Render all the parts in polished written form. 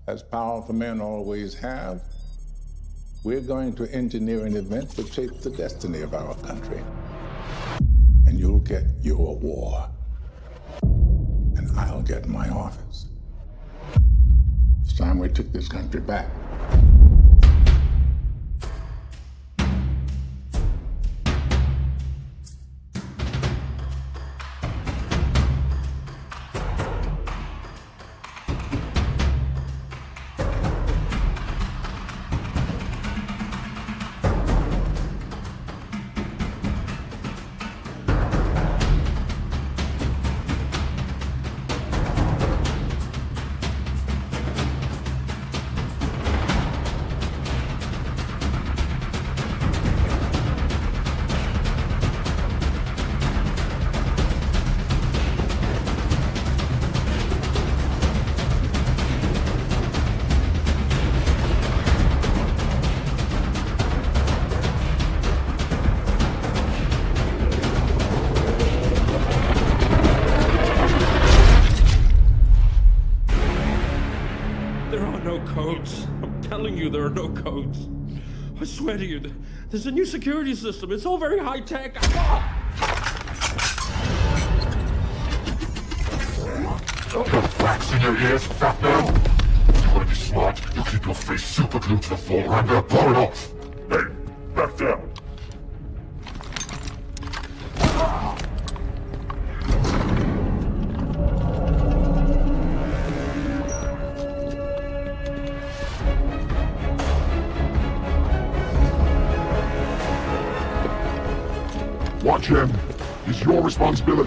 as powerful men always have, we're going to engineer an event that shapes the destiny of our country. And you'll get your war. And I'll get my office. It's time we took this country back. There are no codes. I swear to you, there's a new security system. It's all very high-tech. Got wax in your ears, fat man? You wanna be smart, you keep your face super glued to the floor or I'm gonna blow it off. Hey, back down. Watch him. It's your responsibility.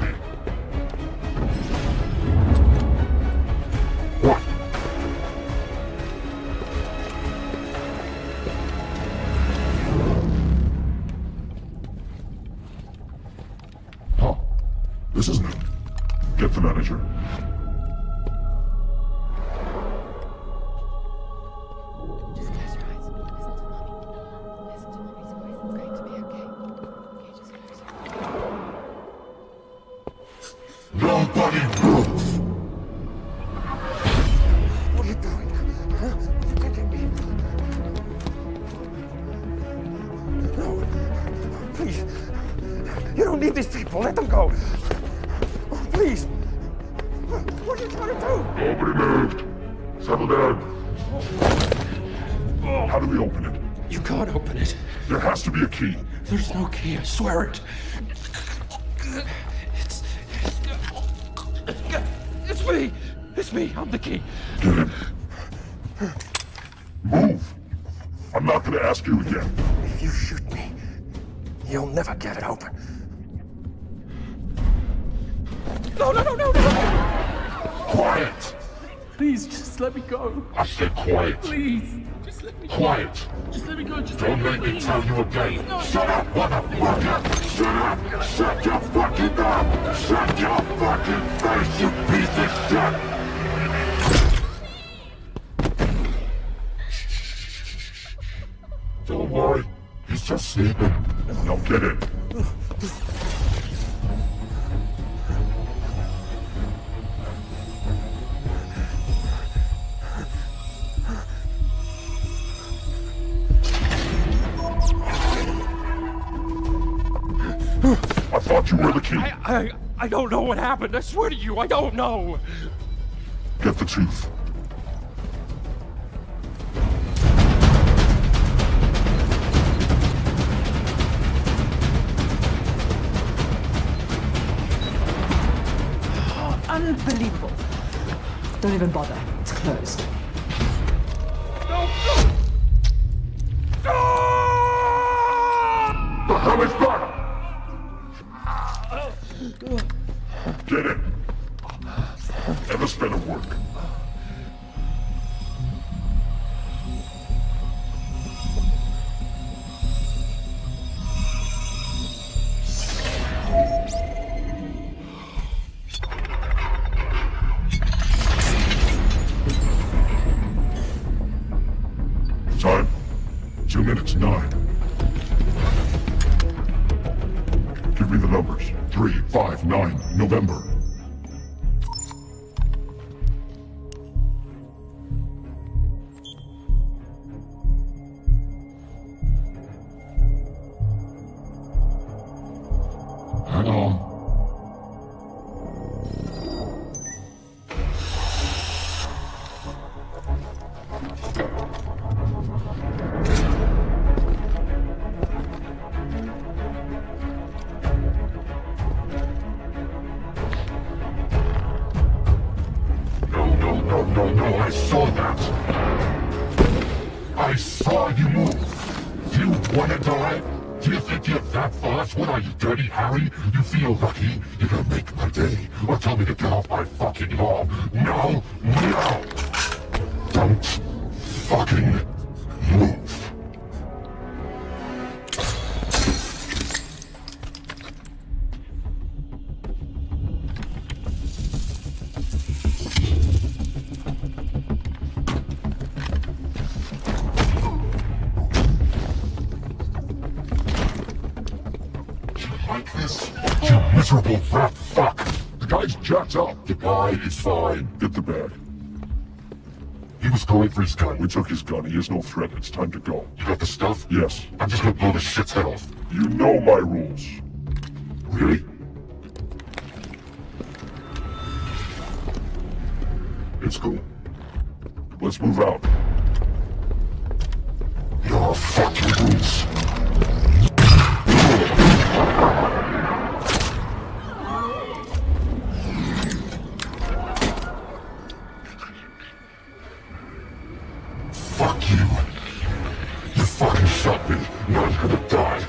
What? Huh. This is new. Get the manager. Nobody move! What are you doing? Huh? You're getting me. No. Please. You don't need these people. Let them go. Oh, please. What are you trying to do? Nobody moved. Settle down. How do we open it? You can't open it. There has to be a key. There's no key, I swear it. It's me! It's me, I'm the key. Get him. Move! I'm not gonna ask you again. If you shoot me, you'll never get it open. No! Quiet! Please, just let me go. I said quiet. Please, just let me go. Quiet! Just let me go, just Don't let make me tell you again. No. Shut up, motherfucker! Shut up! Shut your fucking mouth! Shut your fucking face, you piece of shit! Don't worry, he's just sleeping. Now get in. I thought you were the key. I don't know what happened. I swear to you, I don't know. Get the tooth. Unbelievable. Don't even bother. It's closed. No! The hell is that? Get in. Never spent a work. Time? 2 minutes 9. Give me the numbers. 3, 5, 9, November. No, I saw that. I saw you move. Do you want to die? Do you think you're that fast? What are you, Dirty Harry? You feel lucky? You're gonna make my day. Or tell me to get off my fucking lawn. No! Don't fucking move. Like this? You miserable rat fuck! The guy's jacked up. The guy is fine. Get the bag. He was going for his gun. We took his gun. He is no threat. It's time to go. You got the stuff? Yes. I'm just gonna blow this shit's head off. You know my rules. Really? It's cool. Let's move out. Your fucking rules. Fuck you. You fucking shot me. Now I'm gonna die.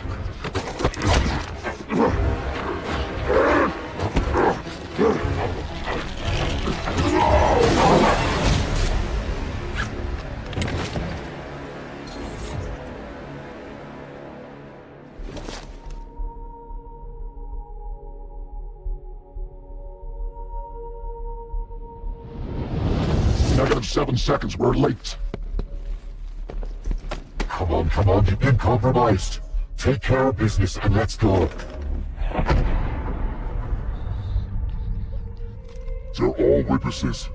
Negative 7 seconds. We're late. Come on, you've been compromised. Take care of business and let's go. They're all witnesses.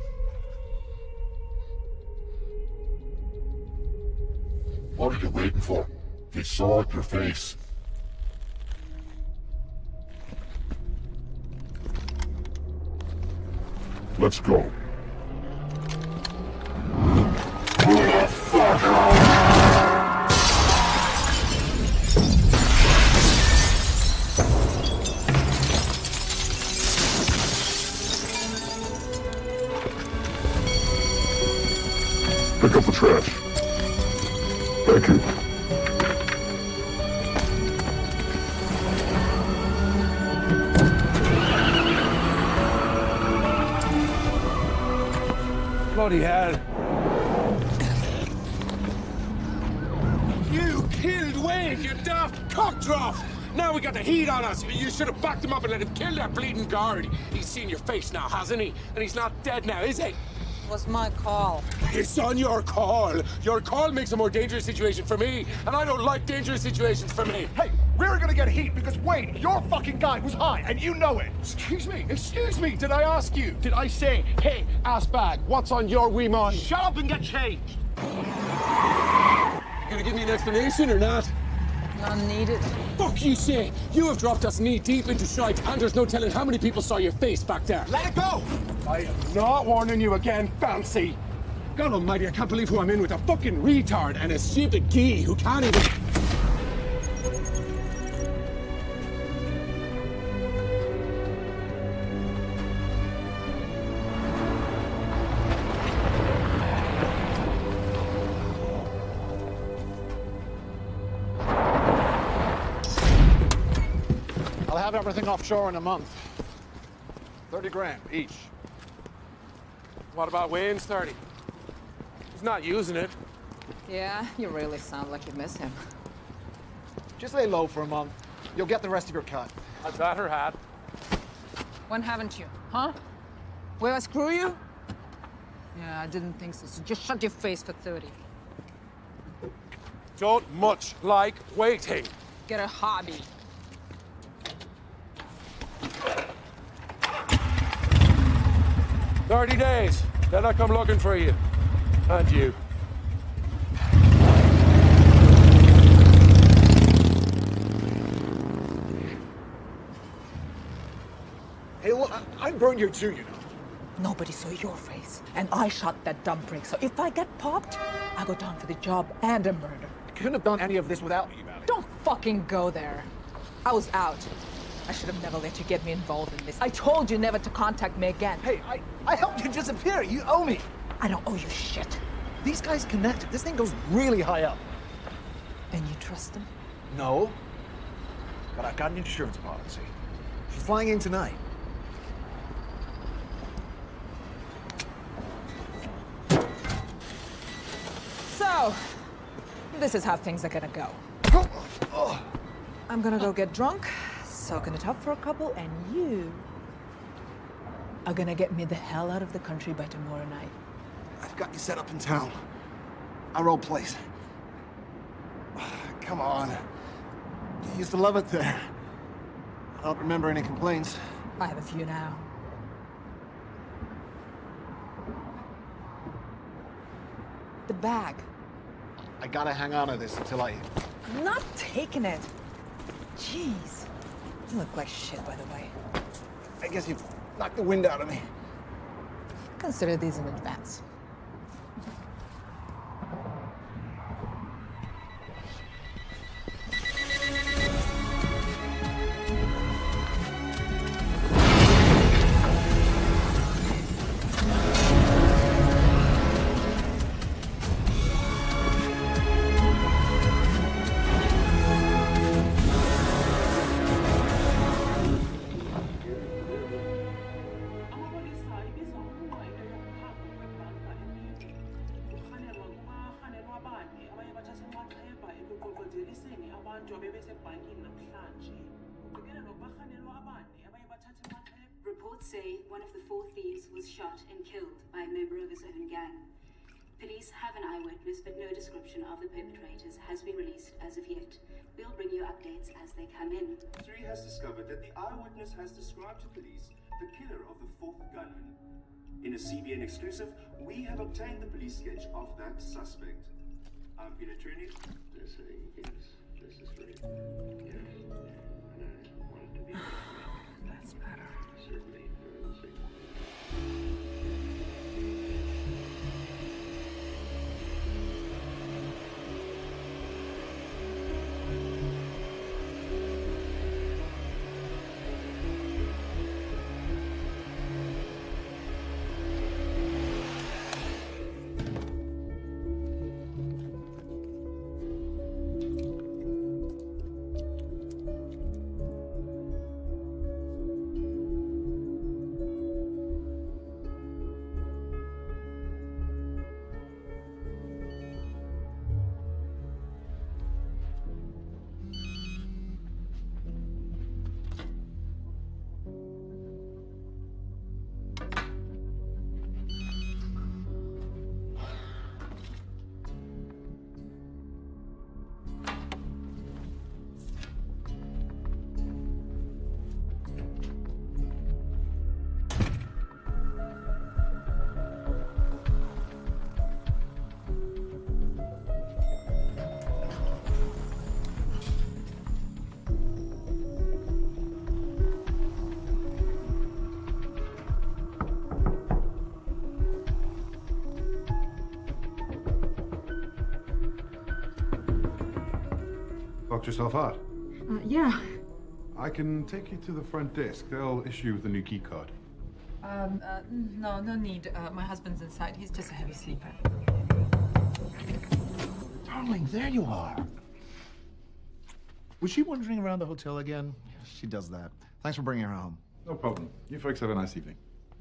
What are you waiting for? They saw your face. Let's go. Pick up the trash. Thank you. Bloody hell. You killed Wade, you daft cockdrough! Now we got the heat on us. You should have backed him up and let him kill that bleeding guard. He's seen your face now, hasn't he? And he's not dead now, is he? Was my call. It's on your call. Your call makes a more dangerous situation for me, and I don't like dangerous situations for me. Hey, we're gonna get heat because Wade, your fucking guy, was high, and you know it. Excuse me, did I ask you? Did I say, hey, ass bag, what's on your wee mind? Shut up and get changed. You gonna give me an explanation or not? None needed. Fuck you say! You have dropped us knee deep into shite, and there's no telling how many people saw your face back there. Let it go! I am not warning you again, Fancy. God almighty, I can't believe who I'm in with, a fucking retard and a stupid gee who can't even... I'll have everything offshore in a month. 30 grand each. What about Wayne's 30? He's not using it. Yeah, you really sound like you miss him. Just lay low for a month. You'll get the rest of your cut. I bet her hat. When haven't you? Huh? Will I screw you? Yeah, I didn't think so. So just shut your face for 30. Don't much like waiting. Get a hobby. $30 days. Then I come looking for you. And you. Hey, look, I'm burnt here too, you know. Nobody saw your face, and I shot that dumb prick. So if I get popped, I go down for the job and a murder. I couldn't have done any of this without you, Maddie. Don't fucking go there. I was out. I should have never let you get me involved in this. I told you never to contact me again. Hey, I helped you disappear. You owe me. I don't owe you shit. These guys connected. This thing goes really high up. And you trust them? No. But I've got an insurance policy. She's flying in tonight. So, this is how things are gonna go. I'm gonna go get drunk, soaking it up for a couple, and you are gonna get me the hell out of the country by tomorrow night. I've got you set up in town. Our old place. Come on. You used to love it there. I don't remember any complaints. I have a few now. The bag. I gotta hang on to this until I... I'm not taking it. Jeez. You look like shit, by the way. I guess you knocked the wind out of me. Consider these in advance. Reports say one of the 4 thieves was shot and killed by a member of his own gang. Police have an eyewitness, but no description of the perpetrators has been released as of yet. We'll bring you updates as they come in. 3 has discovered that the eyewitness has described to police the killer of the 4th gunman. In a CBN exclusive, we have obtained the police sketch of that suspect. I'm Peter Trini. This is great. Yes. And I wanted to be... That's better. Certainly, Locked yourself out? Yeah. I can take you to the front desk. They'll issue you with a new key card. No need. My husband's inside. He's just a heavy sleeper. Darling, there you are. Was she wandering around the hotel again? She does that. Thanks for bringing her home. No problem. You folks have a nice evening.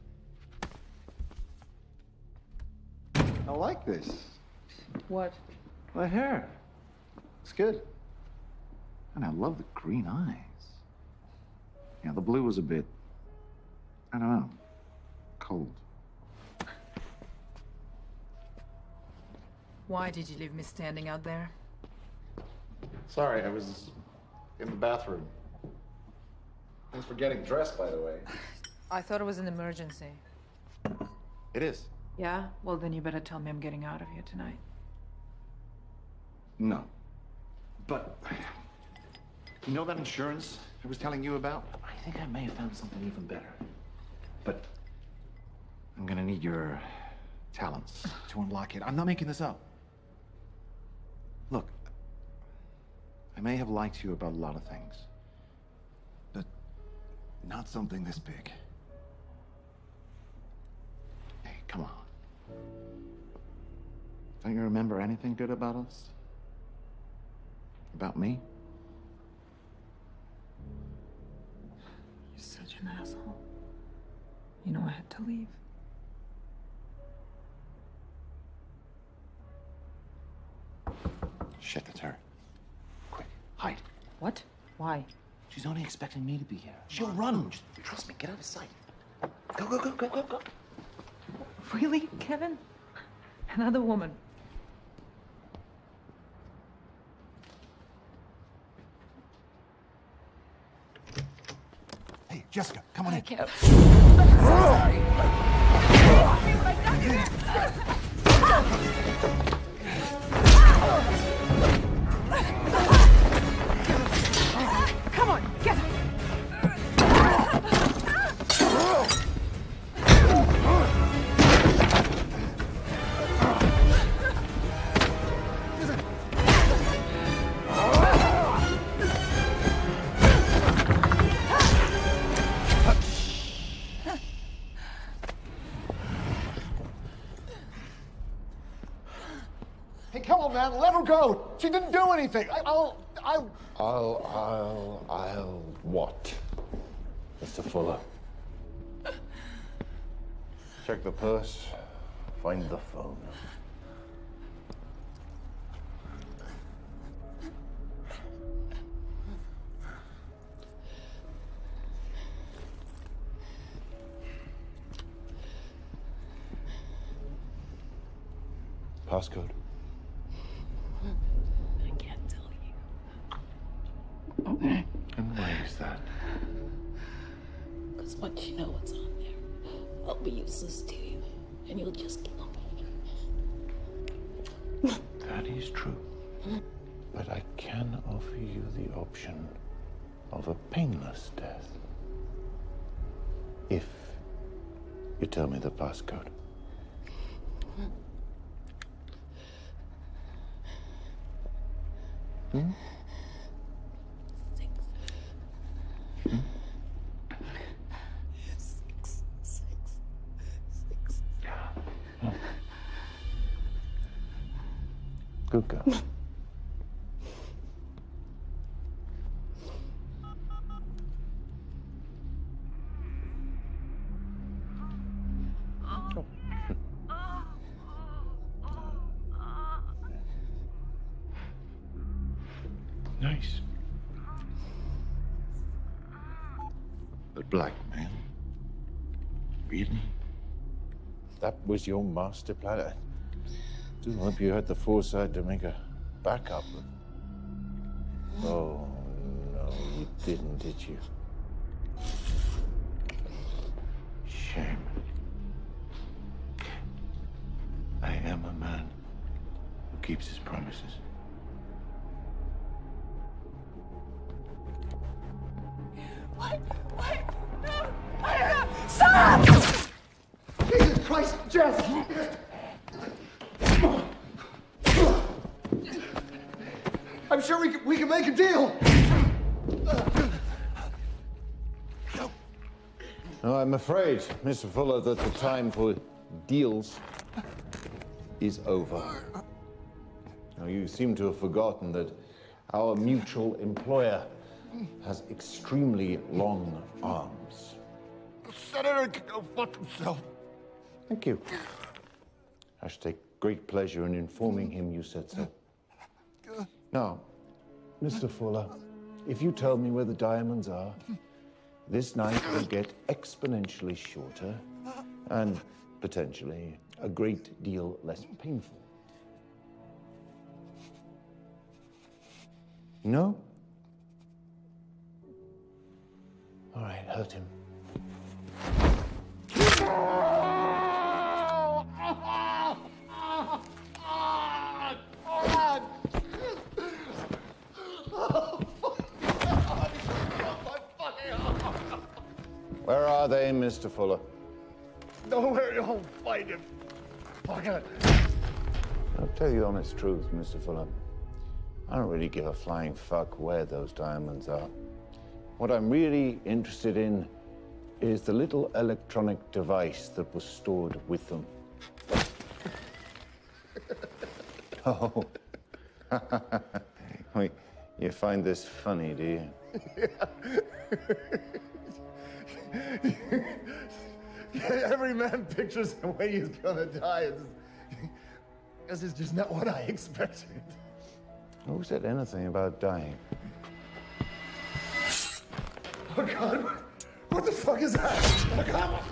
I like this. What? My hair. It's good. And I love the green eyes. Yeah, the blue was a bit, I don't know, cold. Why did you leave me standing out there? Sorry, I was in the bathroom. Thanks for getting dressed, by the way. I thought it was an emergency. It is. Yeah? Well, then you better tell me I'm getting out of here tonight. No. But, you know that insurance I was telling you about? I think I may have found something even better. But I'm gonna need your talents to unlock it. I'm not making this up. Look, I may have lied to you about a lot of things, but not something this big. Hey, come on. Don't you remember anything good about us? About me? You're such an asshole. You know I had to leave. Shit, that's her. Quick, hide. What? Why? She's only expecting me to be here. She'll run. Just trust me, get out of sight. Go, go, go, go, go, go. Really, Kevin? Another woman. Hey, Jessica, come on in. I can't. Come on, get her. Hey, come on, man, let her go. She didn't do anything. I'll what? Mr. Fuller? Check the purse, find the phone. Passcode. I can't tell you. And why is that? Because once you know what's on there, I'll be useless to you, and you'll just kill me. That is true. But I can offer you the option of a painless death. If you tell me the passcode. Hmm? 6. Hmm? 6, 6, 6. Good girl. Nice. But blackmail? Really? That was your master plan? I do hope you had the foresight to make a backup. Oh, no, you didn't, did you? Shame. I am a man who keeps his promises. What? No! Stop! Jesus Christ, Jess! I'm sure we can make a deal. No, I'm afraid, Mr. Fuller, that the time for deals is over. Now, you seem to have forgotten that our mutual employer has extremely long arms. The senator can go fuck himself. Thank you. I should take great pleasure in informing him you said so. Now, Mr. Fuller, if you tell me where the diamonds are, this night will get exponentially shorter and potentially a great deal less painful. No? All right, hurt him. Where are they, Mr. Fuller? Don't worry, I'll find him. Fuck it. I'll tell you the honest truth, Mr. Fuller. I don't really give a flying fuck where those diamonds are. What I'm really interested in is the little electronic device that was stored with them. Oh. Wait, you find this funny, do you? Every man pictures the way he's gonna die. This is just not what I expected. Who said anything about dying? Oh, God. What the fuck is that? Oh, God.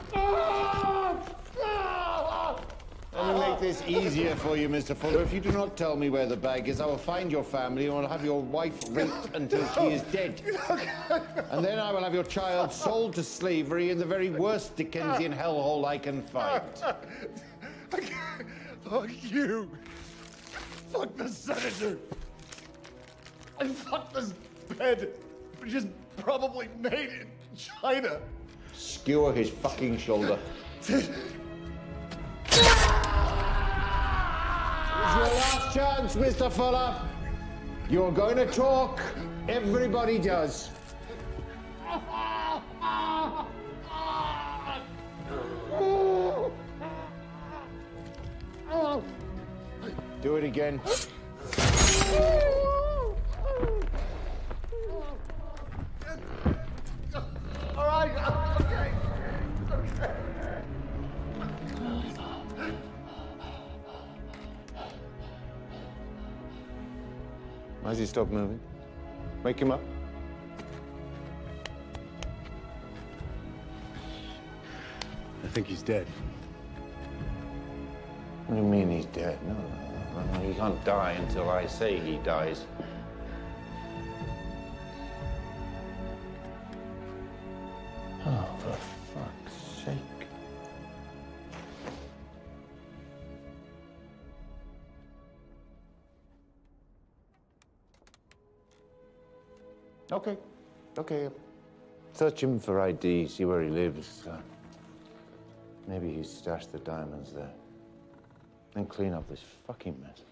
Let me make this easier for you, Mr. Fuller. If you do not tell me where the bag is, I will find your family and will have your wife raped until she is dead. And then I will have your child sold to slavery in the very worst Dickensian hellhole I can find. Fuck you. Fuck the senator. And fuck this bed, which is probably made in China. Skewer his fucking shoulder. It's your last chance, Mr. Fuller. You're going to talk. Everybody does. Do it again. All right, okay. Okay. Why has he stopped moving? Wake him up. I think he's dead. What do you mean he's dead? No, he can't die until I say he dies. Oh, for fuck's sake. Okay. Search him for ID, see where he lives. Maybe he's stashed the diamonds there. Then clean up this fucking mess.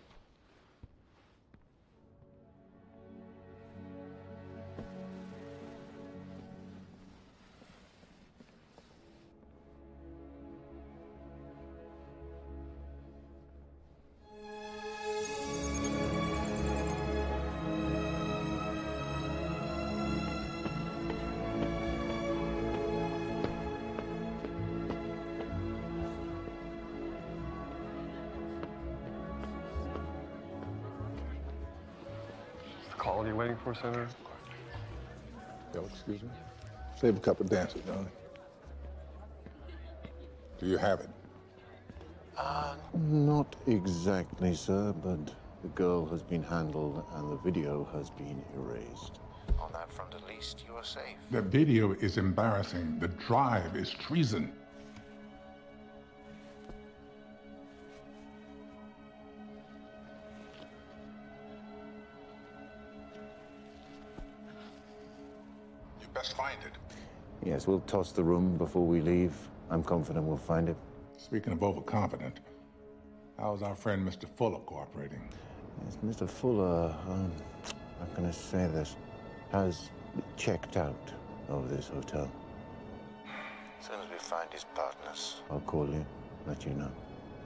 Call you waiting for, Senator? Yo, excuse me? Save a couple dances, don't it? Do you have it? Not exactly, sir, but the girl has been handled and the video has been erased. On that front, at least, you are safe. The video is embarrassing. The drive is treason. You best find it. Yes, we'll toss the room before we leave. I'm confident we'll find it. Speaking of overconfident, how's our friend Mr. Fuller cooperating? Yes, Mr. Fuller, how can I say this, has checked out of this hotel. As soon as we find his partners, I'll call you, let you know.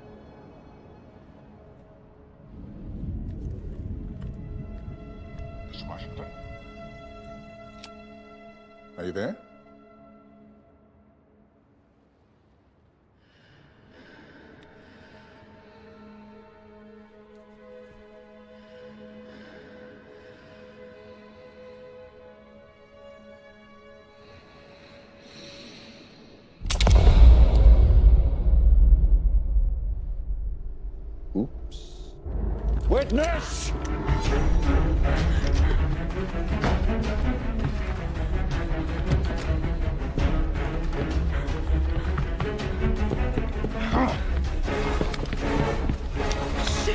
Mr. Washington? Are you there? Oops. Witness! Shit!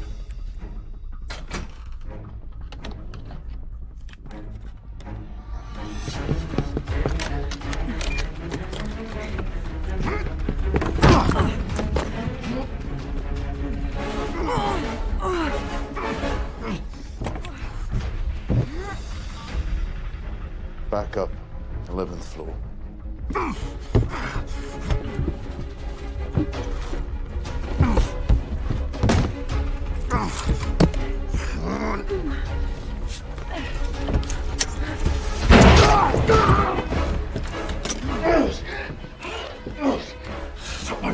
Back up, 11th floor.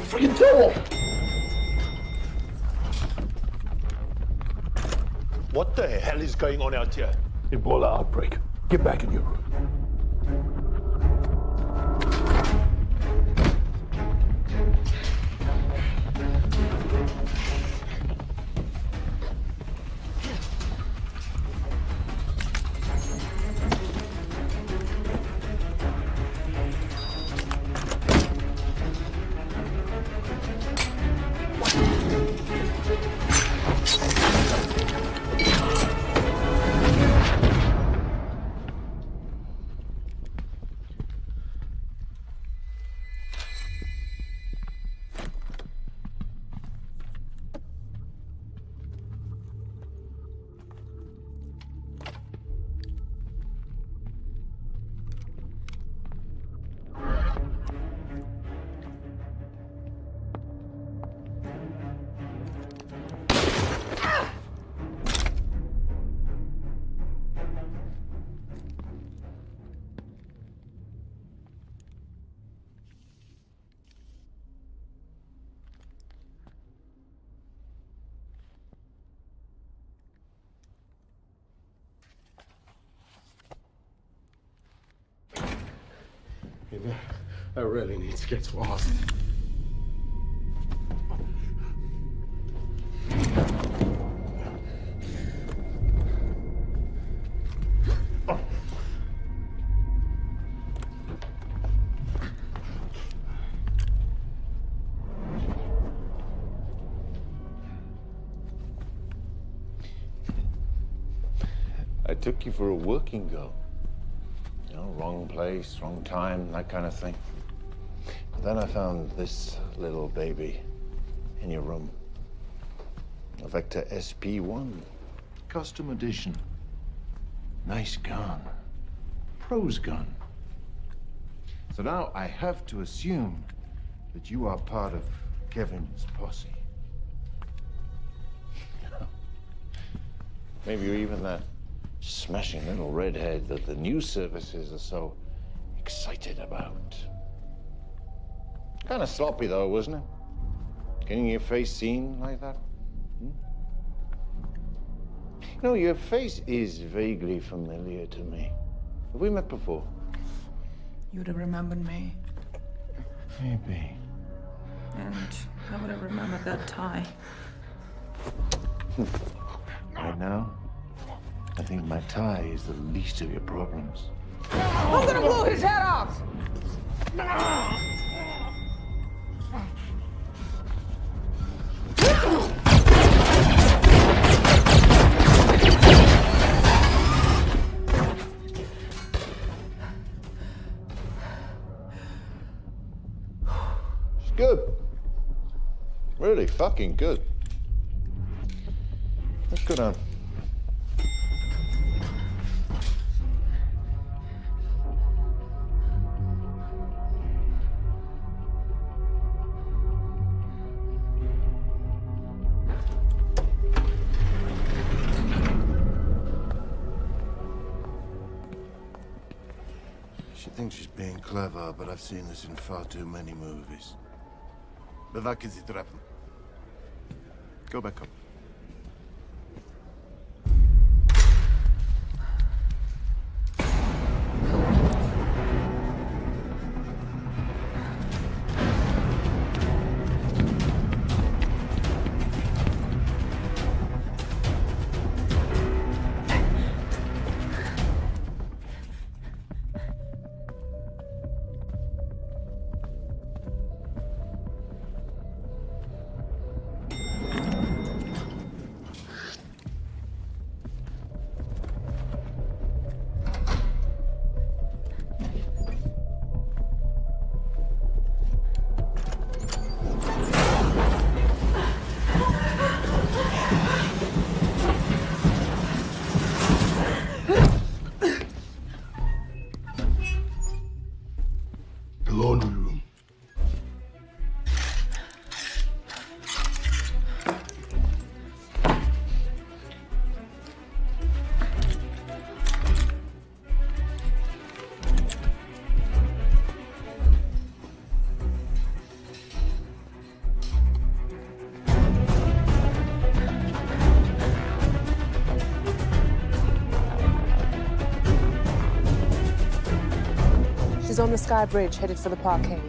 freaking door! What the hell is going on out here? Ebola outbreak. Get back in your room. I really need to get to Austin. I took you for a working girl. You know, wrong place, wrong time, that kind of thing. But then I found this little baby in your room. A Vector SP1, custom edition. Nice gun. Pro's gun. So now I have to assume that you are part of Kevin's posse. Maybe you're even that smashing little redhead that the news services are so excited about. Kind of sloppy, though, wasn't it? Getting your face seen like that? You know, your face is vaguely familiar to me. Have we met before? You would have remembered me. Maybe. And I would have remembered that tie. Right now, I think my tie is the least of your problems. I'm gonna blow his head off! It's good. Really fucking good. Let's go down. She thinks she's being clever, but I've seen this in far too many movies. Bevak is it. Go back up. on the Sky Bridge, headed for the parkade.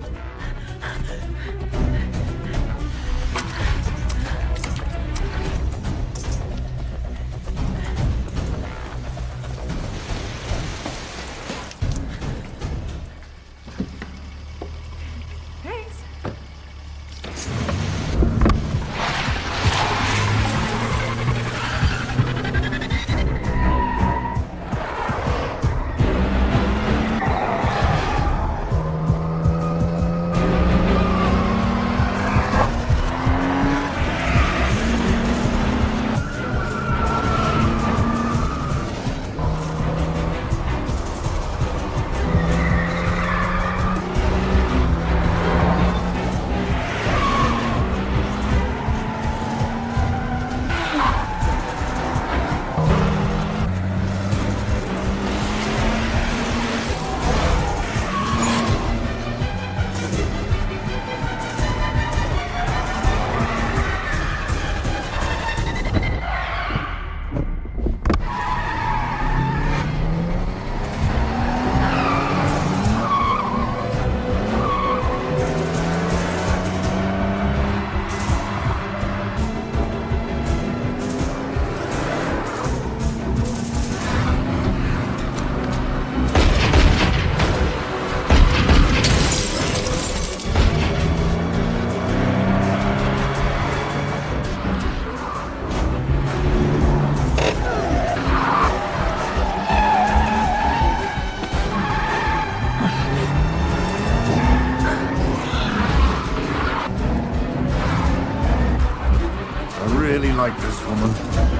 Like this woman.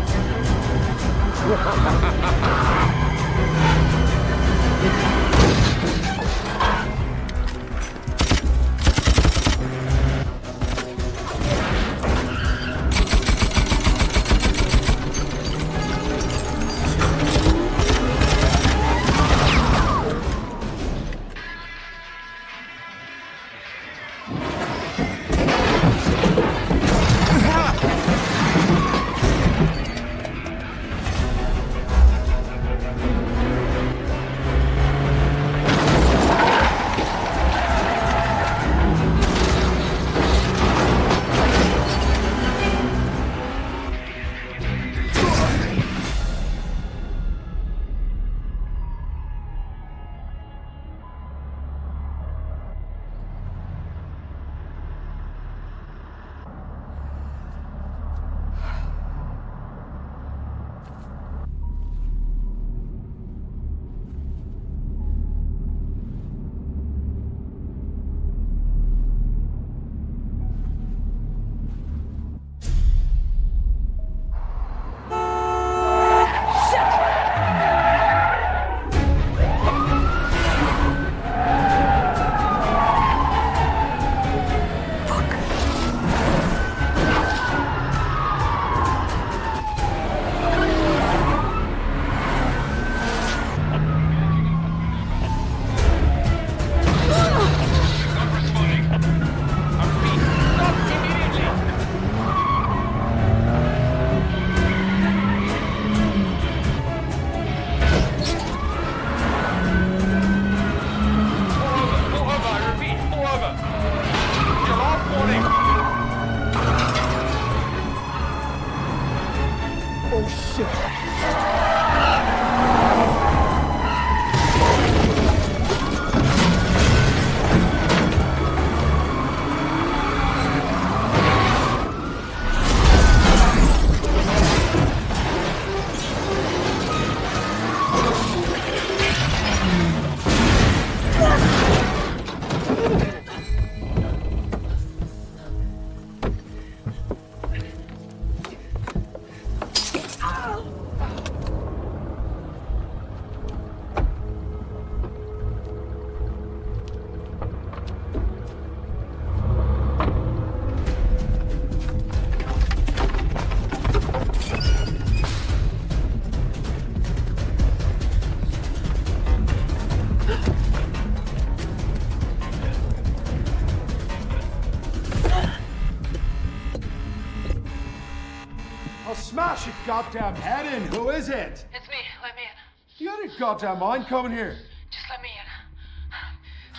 Smash your goddamn head in! Who is it? It's me. Let me in. You got your goddamn mind coming here? Just let me in.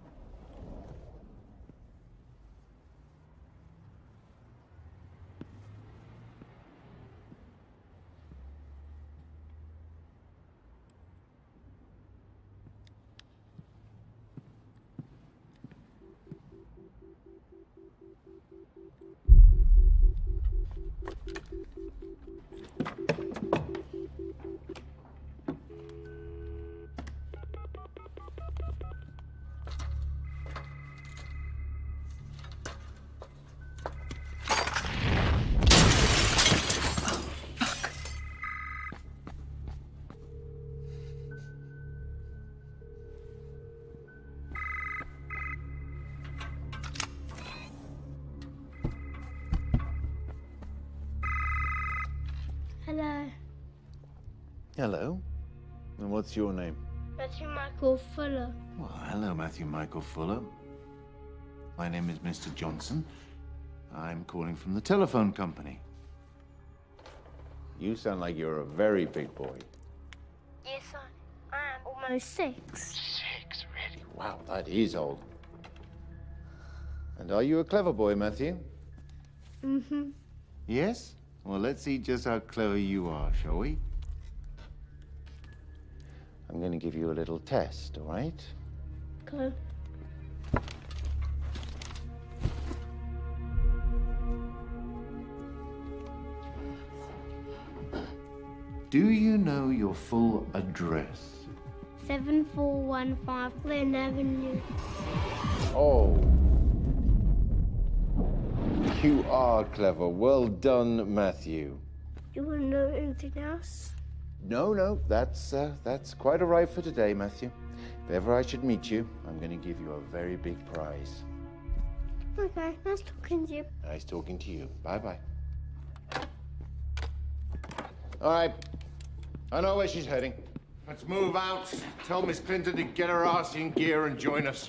Hello. And what's your name? Matthew Michael Fuller. Well, hello, Matthew Michael Fuller. My name is Mr. Johnson. I'm calling from the telephone company. You sound like you're a very big boy. Yes, I am almost 6. 6, really? Wow, that is old. And are you a clever boy, Matthew? Mm-hmm. Yes? Well, let's see just how clever you are, shall we? I'm going to give you a little test, all right? Go. Do you know your full address? 7415 Glen Avenue. Oh. You are clever. Well done, Matthew. You want to know anything else? No, that's quite all right for today, Matthew. If ever I should meet you, I'm going to give you a very big prize. Okay, nice talking to you. Nice talking to you. Bye-bye. All right. I know where she's heading. Let's move out. Tell Miss Clinton to get her ass in gear and join us.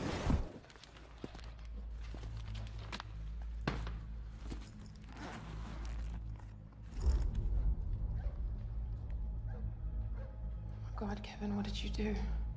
God, Kevin, what did you do?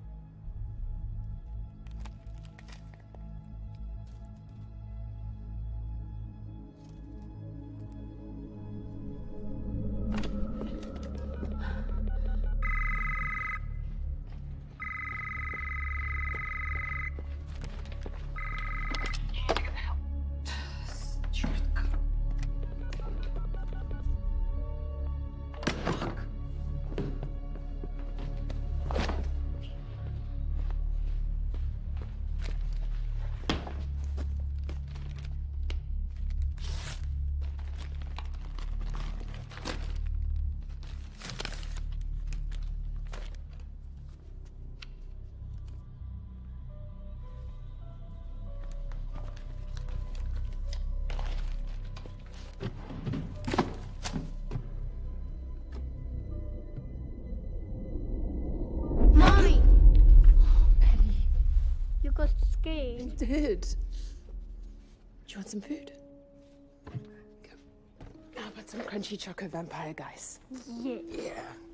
You did. Do you want some food? Go. How about some crunchy choco vampire guys? Yeah.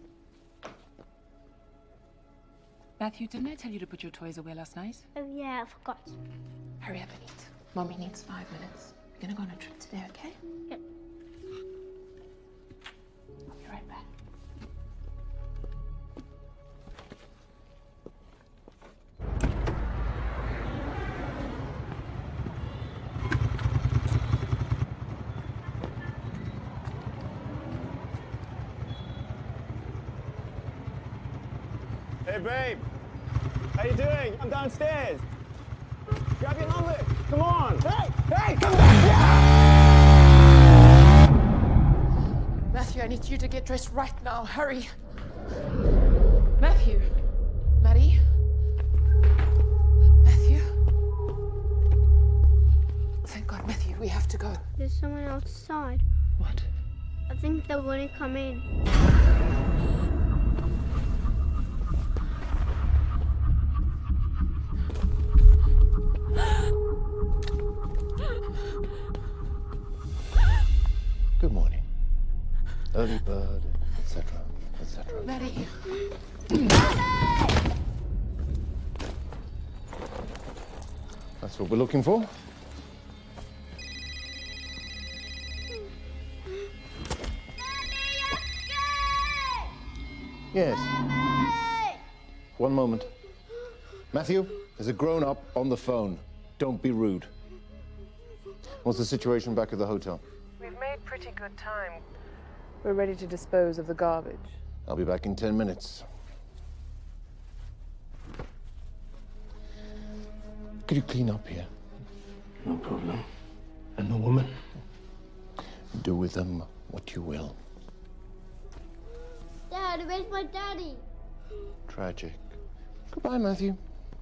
Matthew, didn't I tell you to put your toys away last night? Oh, yeah, I forgot. Hurry up and eat. Mommy needs 5 minutes. We're gonna go on a trip today, okay? Yep. I'll be right back. Hey, babe. How you doing? I'm downstairs. Grab your number. Come on. Hey, come back here! Matthew, I need you to get dressed right now. Hurry. Matthew. Maddie. Matthew. Thank God, Matthew, we have to go. There's someone outside. What? I think they want to come in. Good morning. Early bird, etc., etc. Maddie. That's what we're looking for. Yes. One moment. Matthew, there's a grown-up on the phone. Don't be rude. What's the situation back at the hotel? We've made pretty good time. We're ready to dispose of the garbage. I'll be back in 10 minutes. Could you clean up here? No problem. And the woman? Do with them what you will. Dad, where's my daddy? Tragic. Goodbye, Matthew.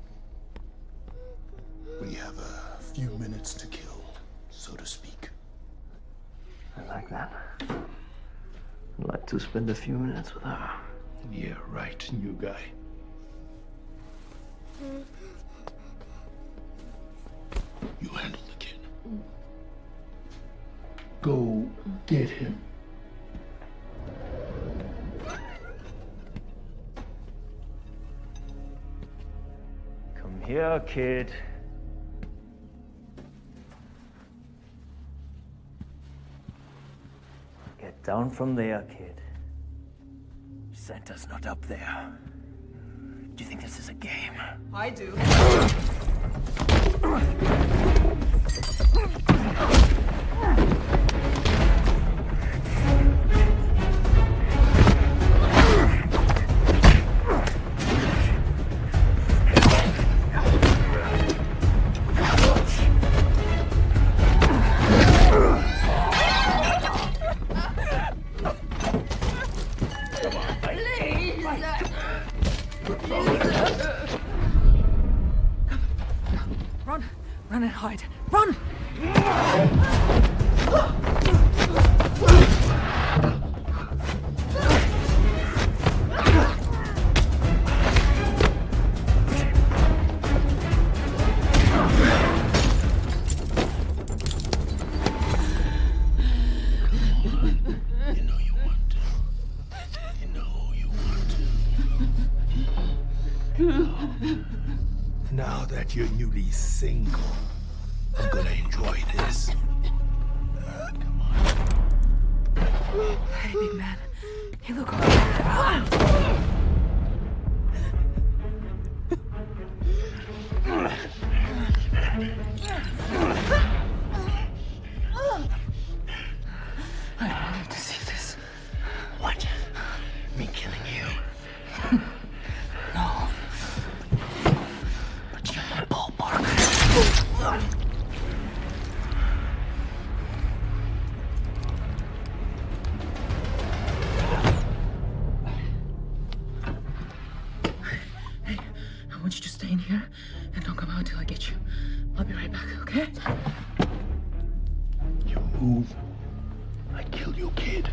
We have a few minutes to kill, so to speak. I like that. I'd like to spend a few minutes with her. Yeah, right, new guy. You handle the kid. Go get him. Come here, kid. Get down from there, kid. Santa's not up there. Do you think this is a game? I do. Run! Run and hide! Run! Now that you're newly single, I'm gonna enjoy this. Hey, big man. Hey, look over there. I don't need to see this. What? Me killing you? No. But you're my ballpark. Hey, I want you to stay in here and don't come out till I get you. I'll be right back, okay? You move, I kill your kid.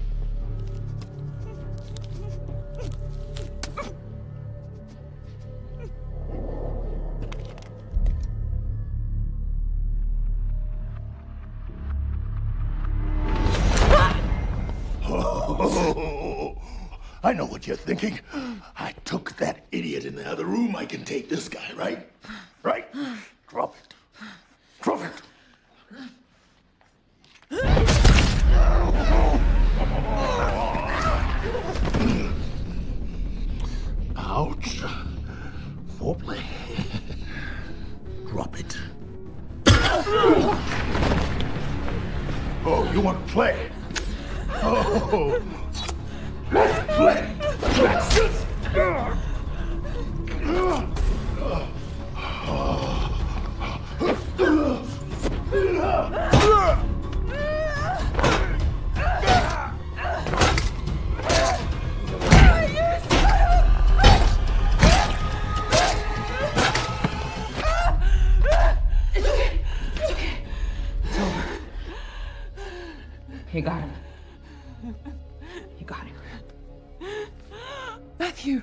I know what you're thinking. I took that idiot in the other room. I can take this guy, right? Right? Drop it. Drop it. Ouch. Foreplay. Drop it. Oh, you want to play? Oh. Let's play. Let's just. You got him. You got him. Matthew!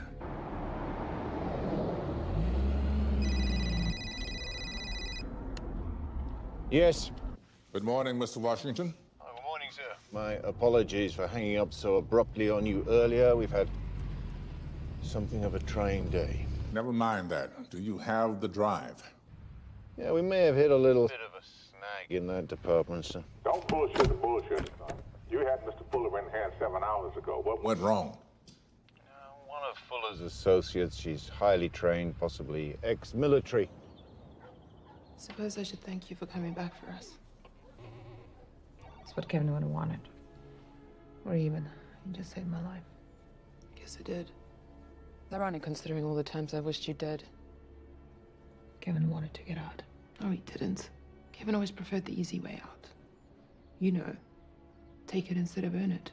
Yes. Good morning, Mr. Washington. Good morning, sir. My apologies for hanging up so abruptly on you earlier. We've had something of a trying day. Never mind that. Do you have the drive? Yeah, we may have hit a little bit of a snag in that department, sir. Don't bullshit the bullshit. You had Mr. Fuller in hand 7 hours ago. What went wrong? One of Fuller's associates. She's highly trained, possibly ex-military. Suppose I should thank you for coming back for us. It's what Kevin would have wanted. Or even, you just saved my life. Guess I did. Ironic considering all the times I wished you dead. Kevin wanted to get out. No, he didn't. Kevin always preferred the easy way out. You know, take it instead of earn it.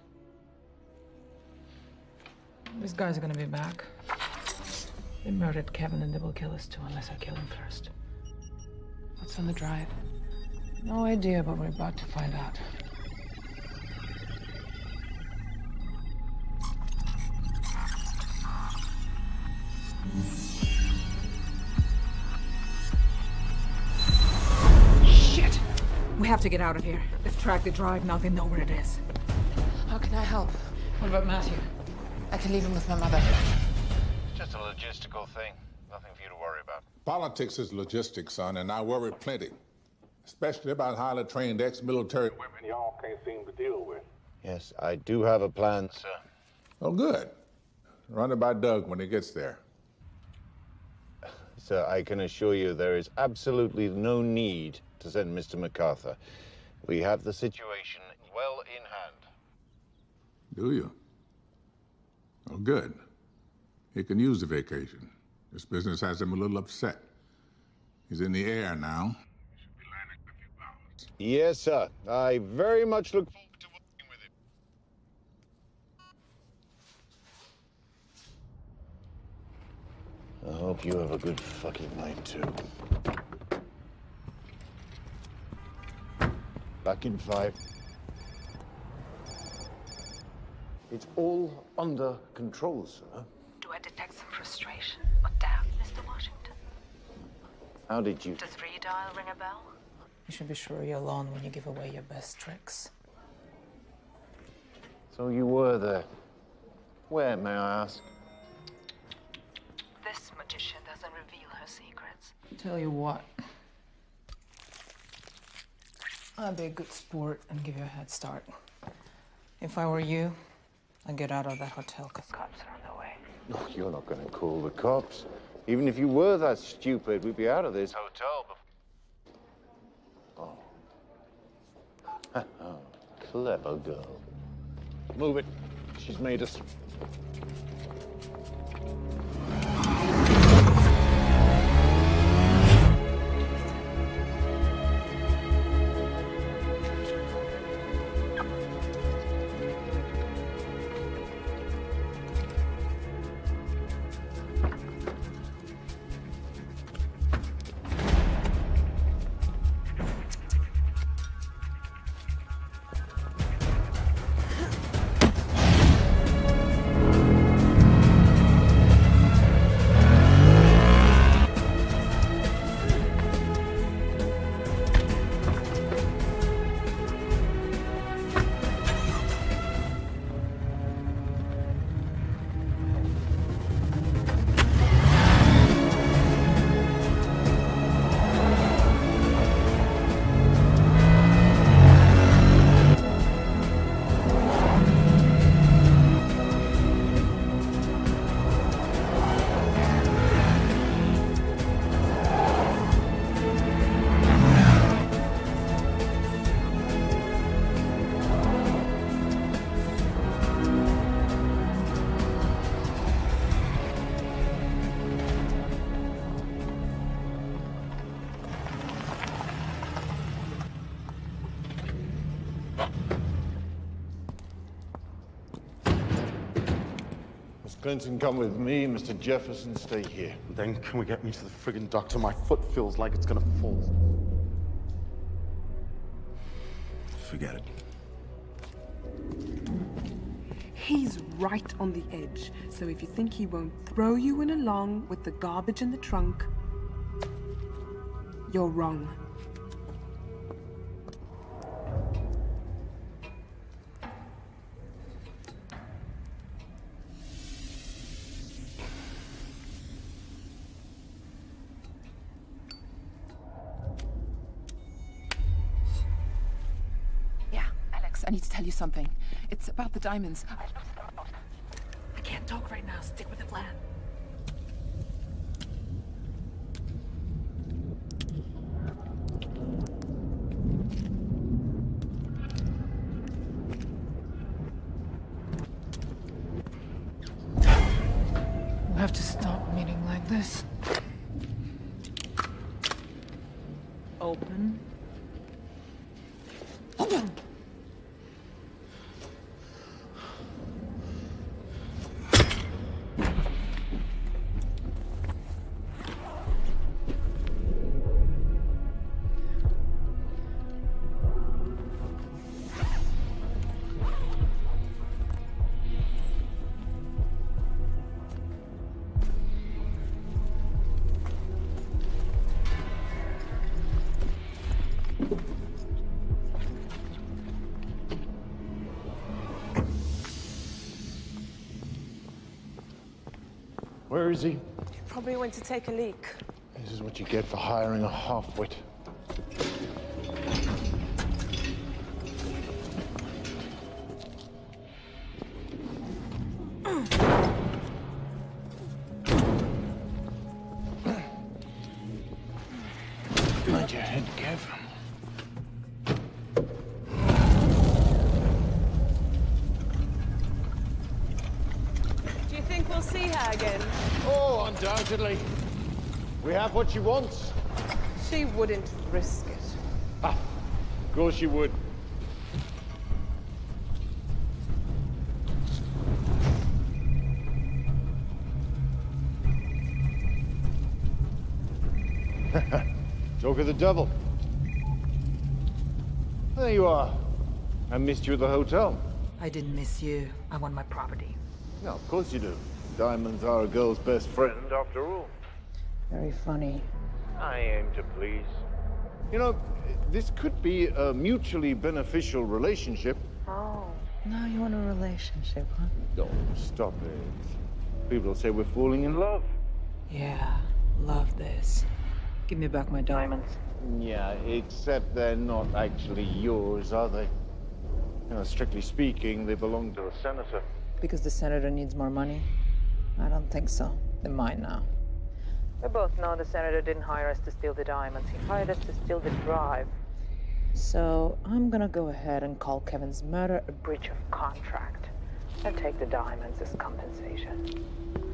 These guys are gonna be back. They murdered Kevin and they will kill us too unless I kill him first. What's on the drive? No idea, but we're about to find out. We have to get out of here. They've tracked the drive, now they know where it is. How can I help? What about Matthew? I can leave him with my mother. It's just a logistical thing. Nothing for you to worry about. Politics is logistics, son, and I worry plenty. Especially about highly trained ex-military women y'all can't seem to deal with. Yes, I do have a plan, sir. Oh, good. Run it by Doug when he gets there. Sir, I can assure you there is absolutely no need to send Mr. MacArthur. We have the situation well in hand. Do you? Oh, good. He can use the vacation. This business has him a little upset. He's in the air now. Yes, sir. I very much look forward to working with him. I hope you have a good fucking night, too. Back in 5. It's all under control, sir. Do I detect some frustration or doubt, Mr. Washington? How did you... Does redial ring a bell? You should be sure you're alone when you give away your best tricks. So you were there. Where, may I ask? This magician doesn't reveal her secrets. Tell you what. I'd be a good sport and give you a head start. If I were you, I'd get out of that hotel because cops are on their way. No, you're not going to call the cops. Even if you were that stupid, we'd be out of this hotel before... Oh, clever girl. Move it. She's made us. Clinton, come with me. Mr. Jefferson, stay here. Then can we get me to the friggin' doctor? My foot feels like it's gonna fall. Forget it. He's right on the edge, so if you think he won't throw you in along with the garbage in the trunk, you're wrong. I need to tell you something. It's about the diamonds. I can't talk right now. Stick with the plan. We have to stop meeting like this. Open. Open! Where is he? He probably went to take a leak. This is what you get for hiring a half-wit. Mind your head, Kev. Do you think we'll see her again? Oh, undoubtedly. We have what she wants. She wouldn't risk it. Ah, of course she would. Talk of the devil. There you are. I missed you at the hotel. I didn't miss you. I want my property. No, of course you do. Diamonds are a girl's best friend, after all. Very funny. I aim to please. You know, this could be a mutually beneficial relationship. Oh. Now you want a relationship, huh? Oh, stop it. People say we're falling in love. Yeah, love this. Give me back my diamonds. Yeah, except they're not actually yours, are they? You know, strictly speaking, they belong to a senator. Because the senator needs more money? I don't think so. They're mine now. We both know the senator didn't hire us to steal the diamonds. He hired us to steal the drive. So I'm gonna go ahead and call Kevin's murder a breach of contract and take the diamonds as compensation.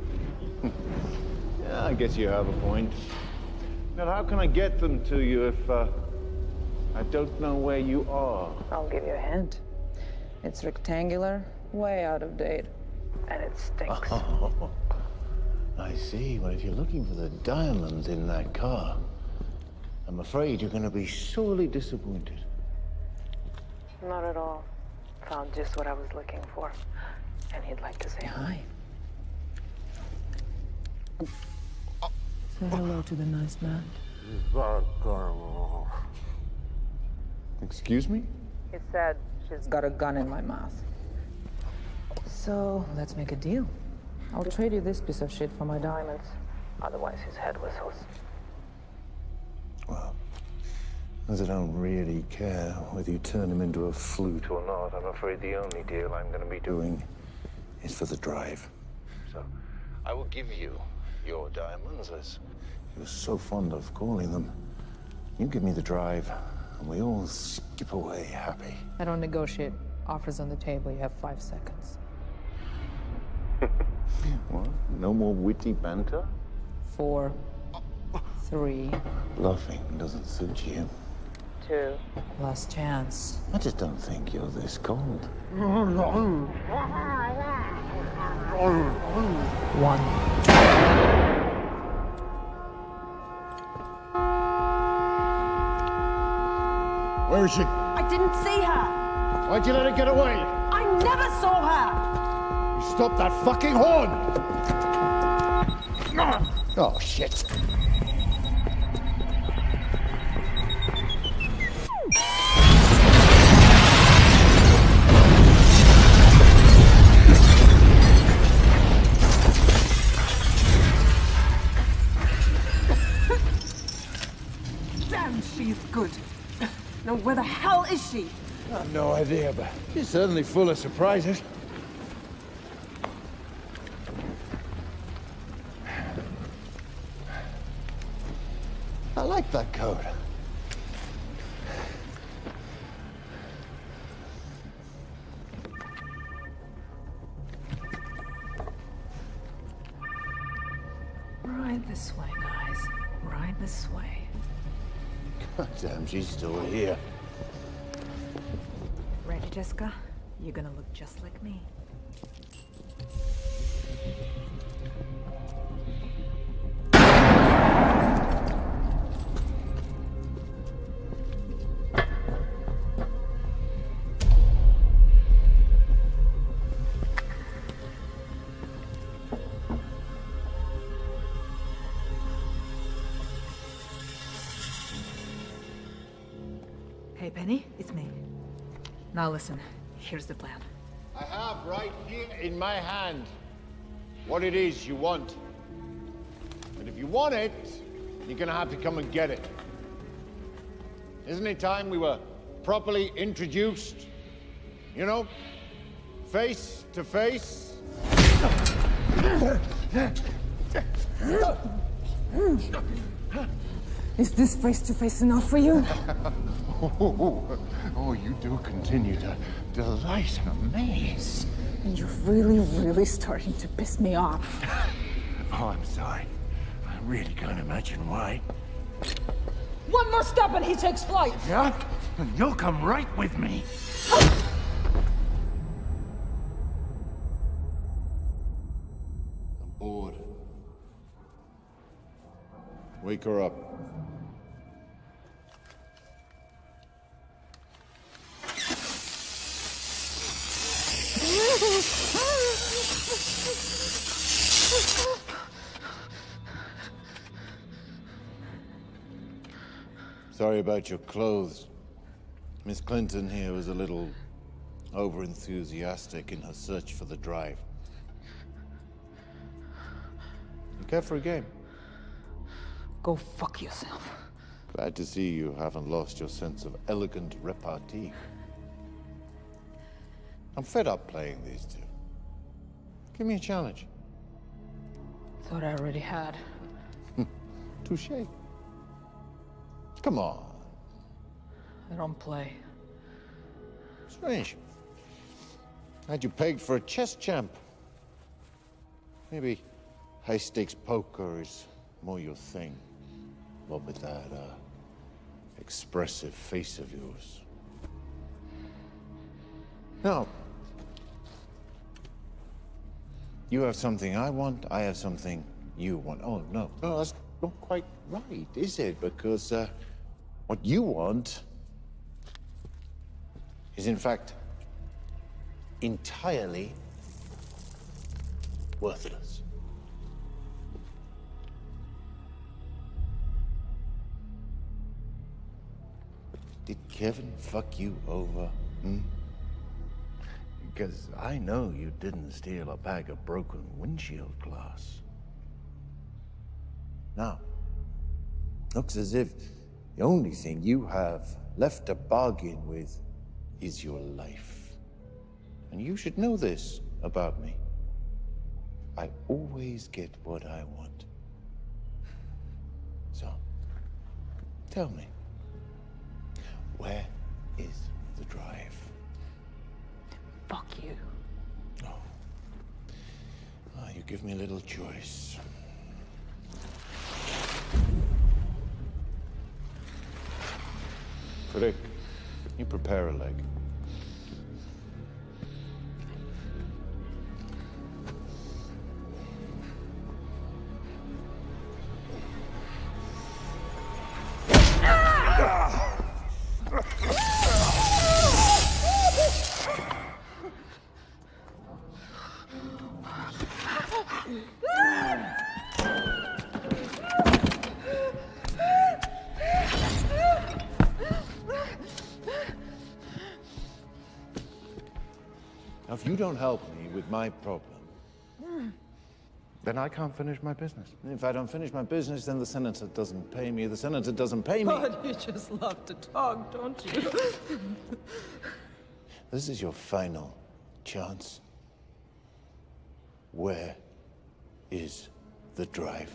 Yeah, I guess you have a point. Now, how can I get them to you if I don't know where you are? I'll give you a hint. It's rectangular, way out of date, and it stinks. Oh, I see. Well, if you're looking for the diamonds in that car, I'm afraid you're going to be sorely disappointed. Not at all. Found just what I was looking for. And he'd like to say hi. Say hello to the nice man. Excuse me? He said she's got a gun in my mouth. So, let's make a deal. I'll trade you this piece of shit for my diamonds. Otherwise, his head whistles. Well, as I don't really care whether you turn him into a flute or not, I'm afraid the only deal I'm going to be doing is for the drive. So, I will give you your diamonds, as you're so fond of calling them. You give me the drive, and we all skip away happy. I don't negotiate. Offers on the table. You have 5 seconds. What? No more witty banter? 4, 3. Bluffing doesn't suit you. 2. Last chance. I just don't think you're this cold. 1. Where is she? I didn't see her. Why'd you let her get away? I never saw her. You stop that fucking horn! Oh, shit. Damn, she's good. Now, where the hell is she? I have no idea, but she's certainly full of surprises. I like that coat. Right this way, guys. Right this way. God damn, she's still here. Ready, Jessica? You're gonna look just like me. Hey, Penny, it's me. Now listen, here's the plan. I have right here in my hand what it is you want. you want it, you're gonna have to come and get it. Isn't it time we were properly introduced? You know, face to face? Is this face-to-face enough for you? Oh, you do continue to delight and amaze. You're really, really starting to piss me off. Oh, I'm sorry. I really can't imagine why. One more step and he takes flight. Yeah? You'll come right with me. I'm bored. Wake her up. Sorry about your clothes. Miss Clinton here was a little over-enthusiastic in her search for the drive. You care for a game? Go fuck yourself. Glad to see you haven't lost your sense of elegant repartee. I'm fed up playing these two. Give me a challenge. Thought I already had. Touché. Come on. I don't play. Strange. Had you pegged for a chess champ. Maybe high-stakes poker is more your thing. What with that, expressive face of yours. Now, you have something I want, I have something you want. Oh, no, that's not quite right, is it? Because, what you want is, in fact, entirely worthless. Did Kevin fuck you over, Because I know you didn't steal a bag of broken windshield glass. Now, looks as if the only thing you have left to bargain with is your life. And you should know this about me. I always get what I want. So, tell me, where is the drive? Fuck you. Oh. You give me a little choice. Frick, you prepare a leg. Now, if you don't help me with my problem, then I can't finish my business. And if I don't finish my business, then the senator doesn't pay me. The senator doesn't pay me. God, you just love to talk, don't you? This is your final chance. Where is the drive?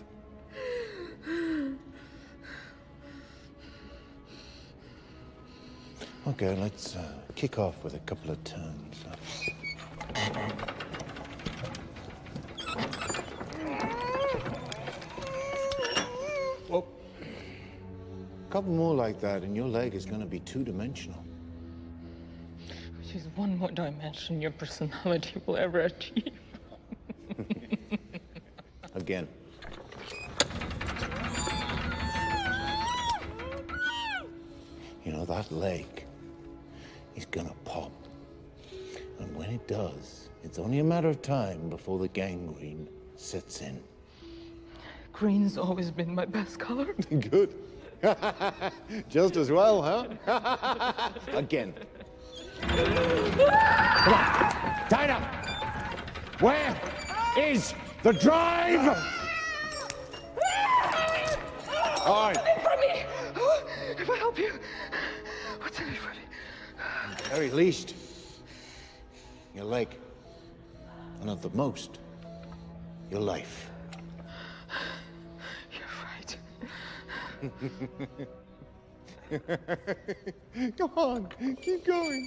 Okay, let's kick off with a couple of turns. Whoa. A couple more like that, and your leg is going to be two-dimensional. Which is one more dimension your personality will ever achieve. Again. You know, that leg is gonna pop. And when it does, it's only a matter of time before the gangrene sets in. Green's always been my best color. Good. Just as well, huh? Again. Come on. Tie it up. Where is the drive? All right. What's in it for me? If I help you, what's in it for me? At the very least, your leg. And at the most, your life. You're right. Come on, keep going.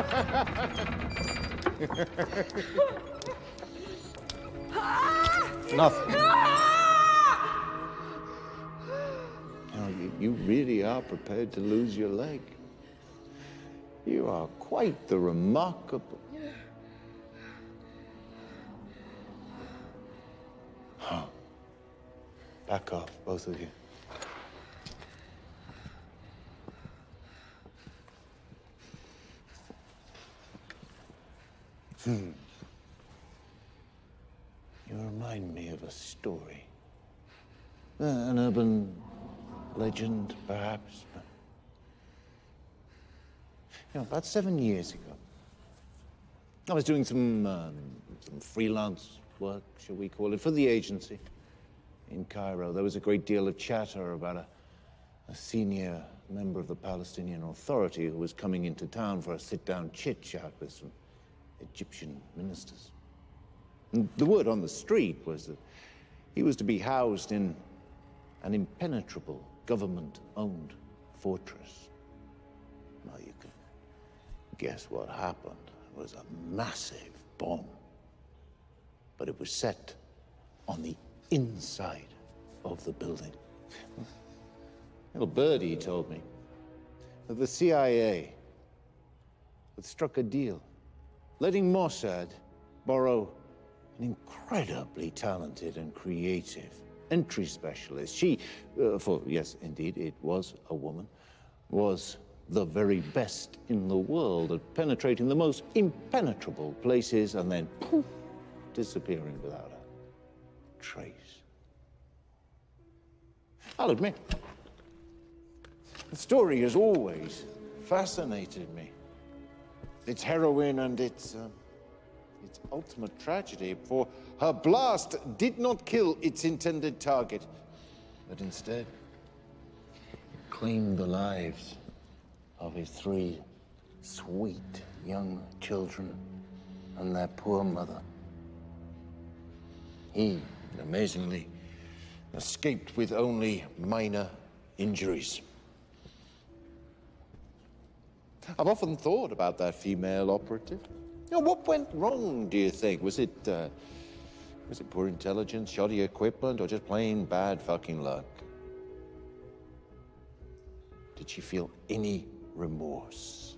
Enough. Now, you really are prepared to lose your leg. You are quite the remarkable... Huh. Back off, both of you. You remind me of a story. An urban legend, perhaps. But... about 7 years ago, I was doing some freelance work, shall we call it, for the agency in Cairo. There was a great deal of chatter about a senior member of the Palestinian Authority who was coming into town for a sit-down chit-chat with some Egyptian ministers. And the word on the street was that he was to be housed in an impenetrable government-owned fortress. Now you can guess what happened. It was a massive bomb. But it was set on the inside of the building. Little birdie told me that the CIA had struck a deal, letting Mossad borrow an incredibly talented and creative entry specialist. She, for yes, indeed, it was a woman, was the very best in the world at penetrating the most impenetrable places and then poof, disappearing without a trace. I'll admit, the story has always fascinated me. Its heroine and its ultimate tragedy, for her blast did not kill its intended target, but instead claimed the lives of his 3 sweet young children and their poor mother. He, amazingly, escaped with only minor injuries. I've often thought about that female operative. What went wrong, do you think? Was it poor intelligence, shoddy equipment, or just plain bad fucking luck? Did she feel any remorse?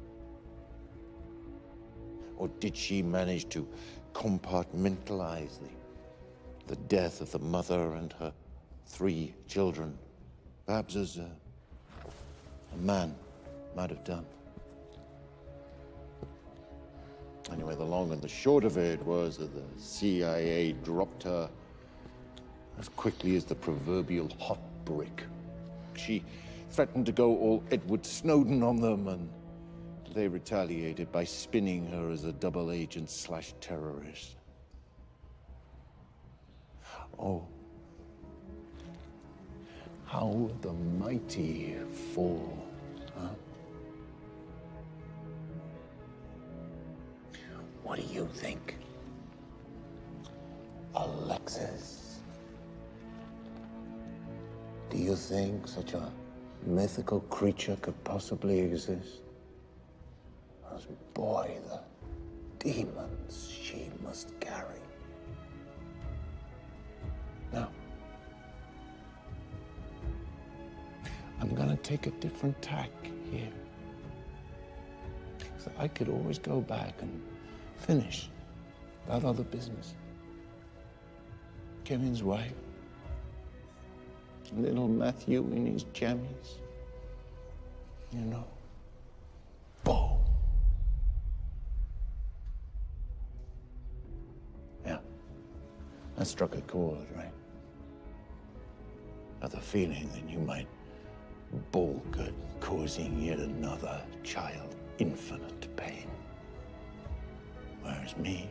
Or did she manage to compartmentalize the death of the mother and her 3 children, perhaps as a man might have done? Anyway, the long and the short of it was that the CIA dropped her as quickly as the proverbial hot brick. She threatened to go all Edward Snowden on them, and they retaliated by spinning her as a double agent / terrorist. Oh, how the mighty fall, huh? What do you think, Alexis? Do you think such a mythical creature could possibly exist? As boy, the demons she must carry. Now, I'm gonna take a different tack here. So I could always go back and finish that other business. Kevin's wife, little Matthew in his jammies, you know. Boom. Yeah, I struck a chord, right? At the feeling that you might balk at causing yet another child infinite pain. Whereas me,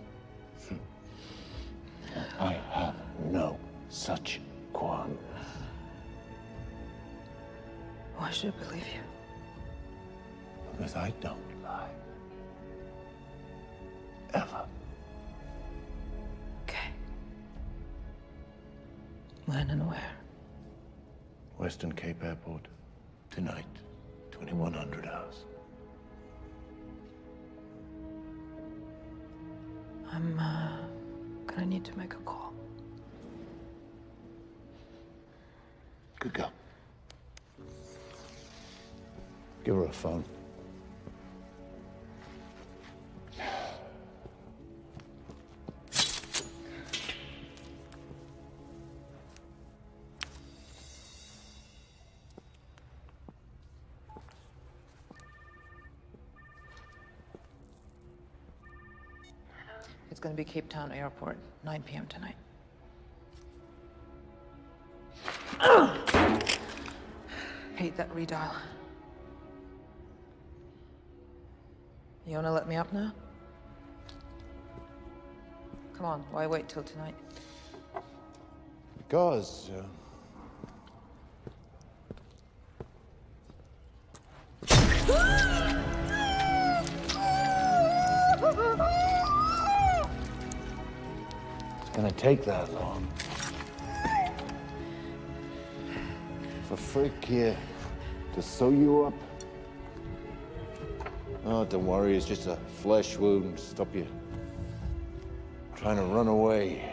I have no such qualm. Why should I believe you? Because I don't lie. Ever. Okay. When and where? Western Cape Airport. Tonight. 2100 hours. I'm gonna need to make a call. Good girl. Give her a phone. It's gonna be Cape Town Airport, 9 p.m. tonight. Hate that redial. You wanna let me up now? Come on, why wait till tonight? Because, it's gonna take that long. For Frick here to sew you up. Oh, don't worry, it's just a flesh wound. Stop you trying to run away.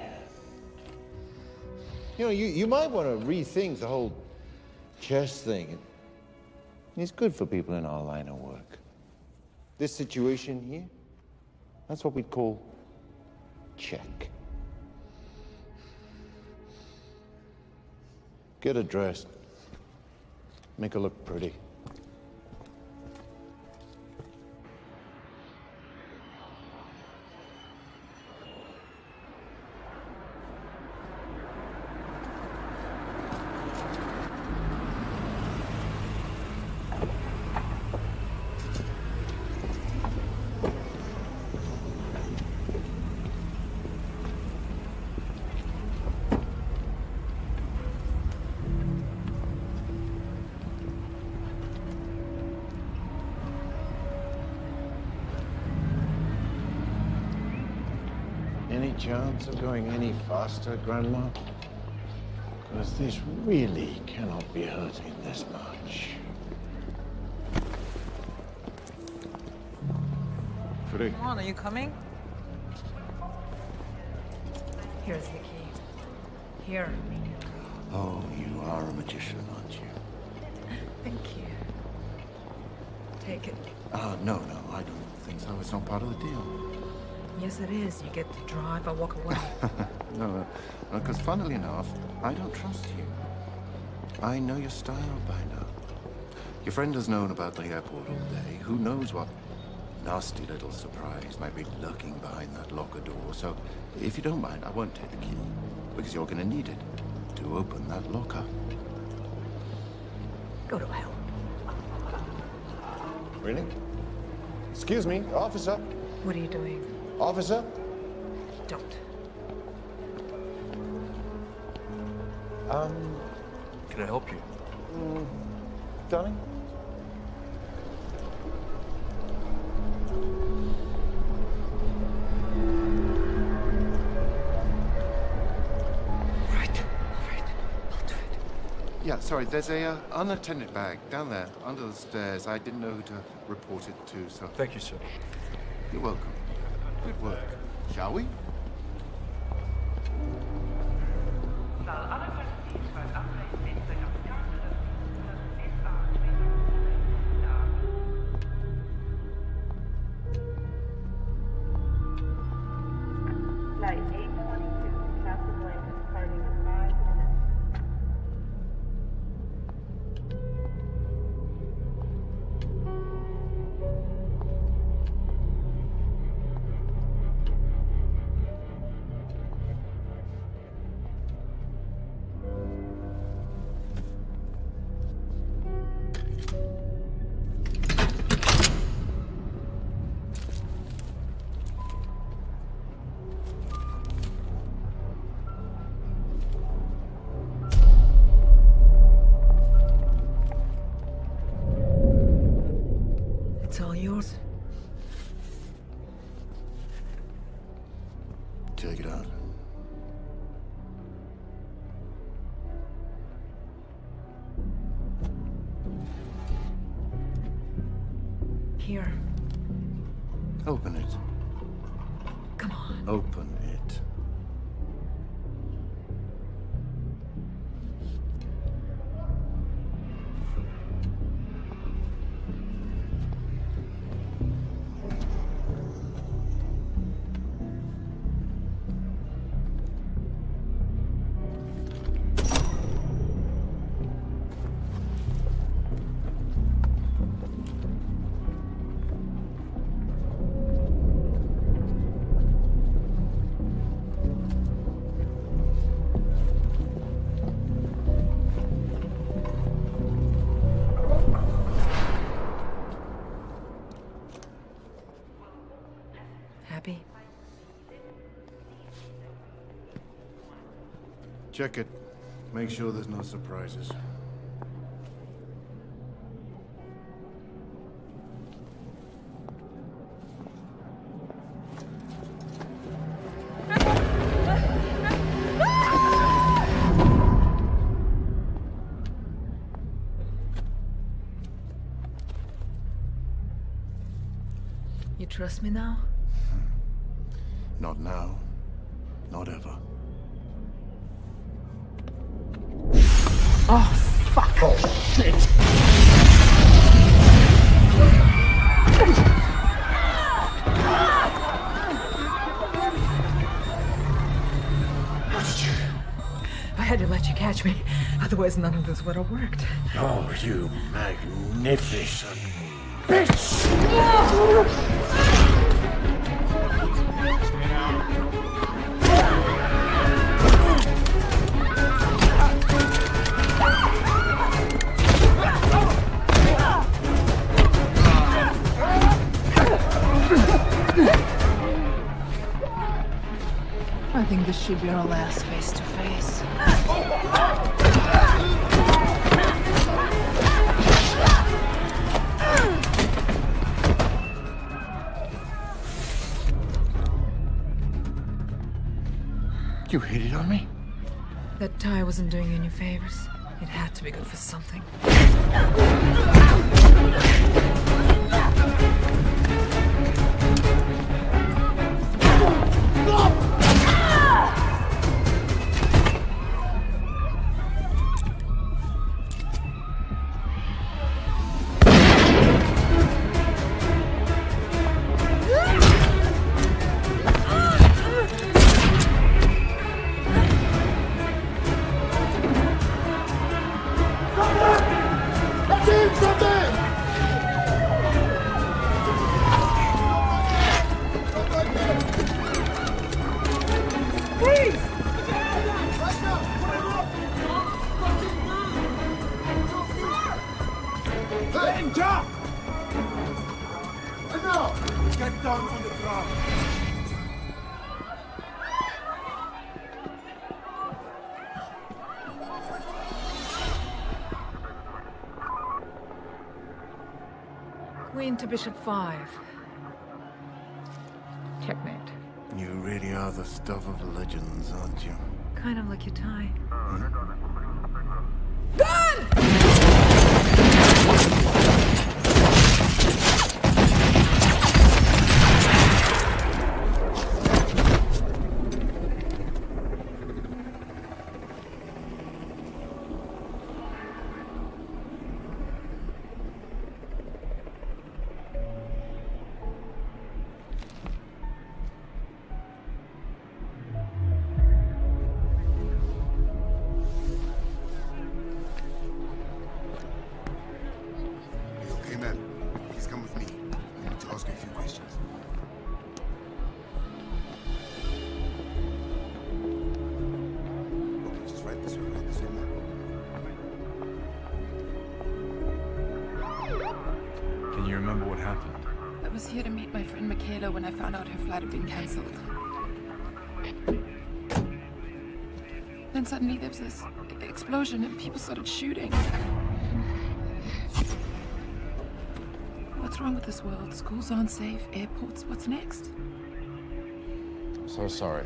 You know, you might want to rethink the whole chess thing. It's good for people in our line of work. This situation here, that's what we'd call check. Get her dressed. Make her look pretty. Any chance of going any faster, Grandma? Because this really cannot be hurting this much. Frick. Come on, are you coming? Here's the key. Here. Oh, you are a magician, aren't you? Thank you. Take it. No, I don't think so. It's not part of the deal. Yes, it is. You get to drive, I walk away. No, because funnily enough, I don't trust you. I know your style by now. Your friend has known about the airport all day. Who knows what nasty little surprise might be lurking behind that locker door. So, if you don't mind, I won't take the key, because you're going to need it to open that locker. Go to hell. Really? Excuse me, officer. What are you doing? Officer? Don't. Can I help you? Darling? Yeah, sorry, there's a unattended bag down there, under the stairs. I didn't know who to report it to, so... Thank you, sir. You're welcome. Good work. Shall we? Flight 822, Casablanca, departing in 5 minutes. It's all yours. Check it out. Here. Open it. Come on. Open it. Happy? Check it. Make sure there's no surprises. You trust me now? Not now. Not ever. Oh, fuck. Oh, shit! I had to let you catch me. Otherwise, none of this would have worked. Oh, you magnificent bitch! I think this should be our last face-to-face. You hit it on me? That tie wasn't doing you any favors. It had to be good for something. Get down on the ground! Queen to bishop 5. Checkmate. You really are the stuff of legends, aren't you? Kind of like your tie. Can you remember what happened? I was here to meet my friend Michaela when I found out her flight had been cancelled. Then suddenly there was this explosion and people started shooting. What's What's wrong with this world? Schools aren't safe, airports, what's next? So sorry.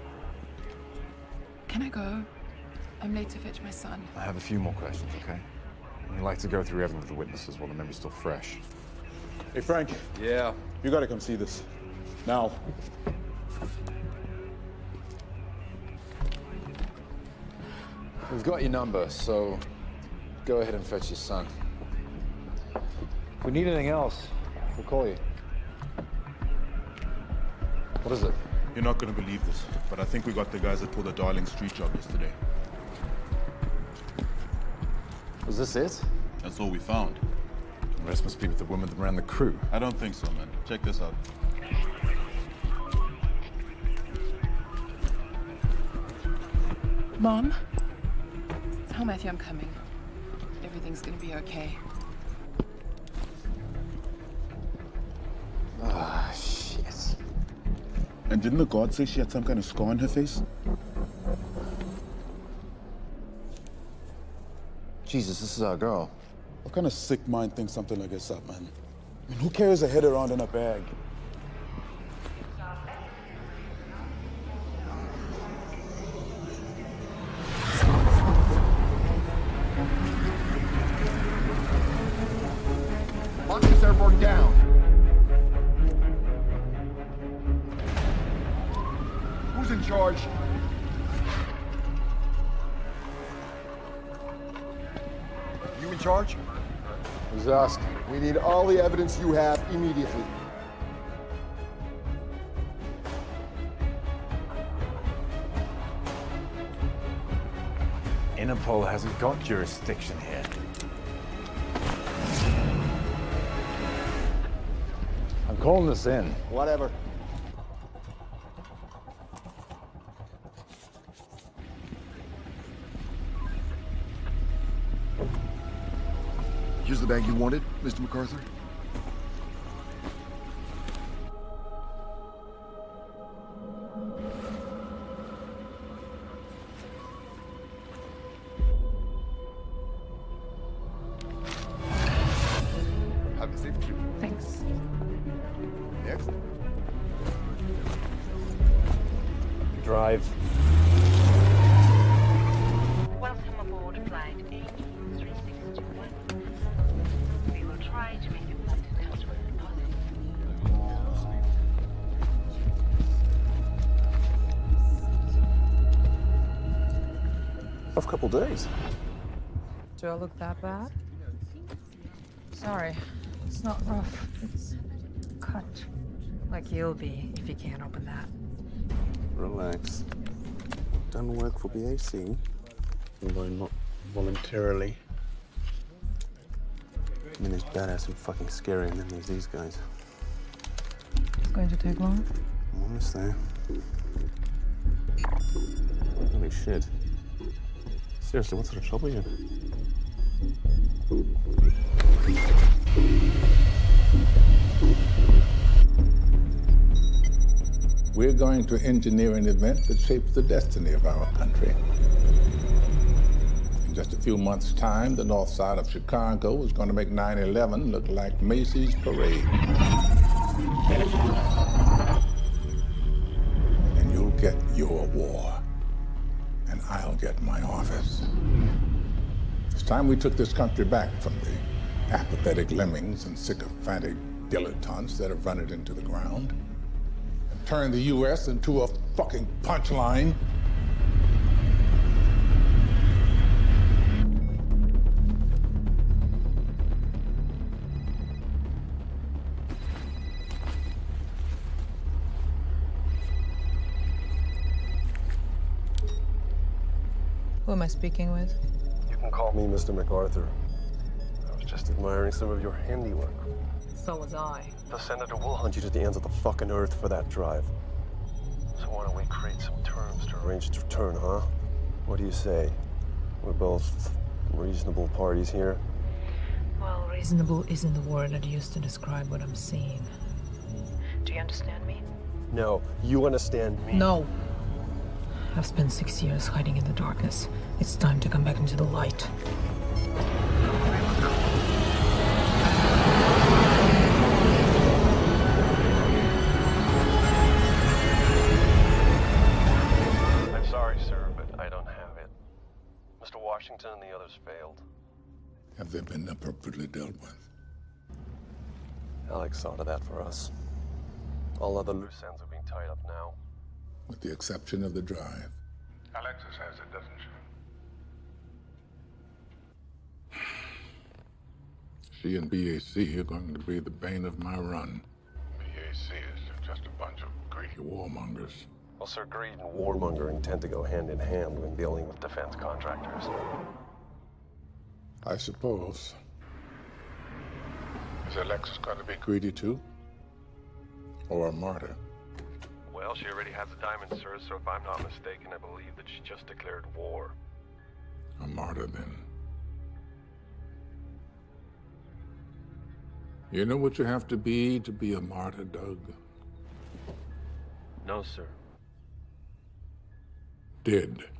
Can I go? I'm late to fetch my son. I have a few more questions, okay? I'd like to go through everything with the witnesses while the memory's still fresh. Hey, Frank. Yeah? You gotta come see this. Now. We've got your number, so go ahead and fetch your son. If we need anything else, we'll call you. What is it? You're not gonna believe this, but I think we got the guys that pulled the Darling Street job yesterday. Was this it? That's all we found. The rest must be with the woman that ran the crew. I don't think so, man. Check this out. Mom? Tell Matthew I'm coming. Everything's gonna be okay. Ah, shit. And didn't the guard say she had some kind of scar on her face? Jesus, this is our girl. What kind of sick mind thinks something like this up, man? I mean, who carries a head around in a bag? Lock this airport down. Who's in charge? You in charge? Who's asking? We need all the evidence you have immediately. Interpol hasn't got jurisdiction here. I'm calling this in. Whatever. Here's the bag you wanted, Mr. MacArthur. Have a safe trip. Thanks. Next. Drive. Welcome aboard flight AE3621. We will try to make your flight as comfortable as possible. Rough couple days. Do I look that bad? Sorry, it's not rough. It's cut. Like you'll be if you can't open that. Relax. Done work for BAC, although not voluntarily. I mean, there's badass and fucking scary, and then there's these guys. It's going to take long? Almost there. Holy shit. Seriously, what sort of trouble are you in? We're going to engineer an event that shapes the destiny of our country. In just a few months' time, the north side of Chicago is going to make 9/11 look like Macy's parade. And you'll get your war, and I'll get my office. It's time we took this country back from the apathetic lemmings and sycophantic dilettantes that have run it into the ground. Turn the U.S. into a fucking punchline. Who am I speaking with? You can call me Mr. MacArthur. I was just admiring some of your handiwork. So was I. The Senator will hunt you to the ends of the fucking earth for that drive. So why don't we create some terms to arrange its return, huh? What do you say? We're both reasonable parties here. Well, reasonable isn't the word I'd use to describe what I'm seeing. Do you understand me? No, you understand me. No. I've spent 6 years hiding in the darkness. It's time to come back into the light. others failed. Have they been appropriately dealt with? Alex saw to that for us. All other loose ends are being tied up now. With the exception of the drive. Alexis has it, doesn't she? She and BAC are going to be the bane of my run. BAC is just a bunch of greedy warmongers. Well, sir, greed and warmongering tend to go hand in hand when dealing with defense contractors. I suppose. Is Alexis going to be Greedy too? Or a martyr? Well, she already has a diamond, sir, so if I'm not mistaken, I believe that she just declared war. A martyr, then. You know what you have to be a martyr, Doug? No, sir. Dead.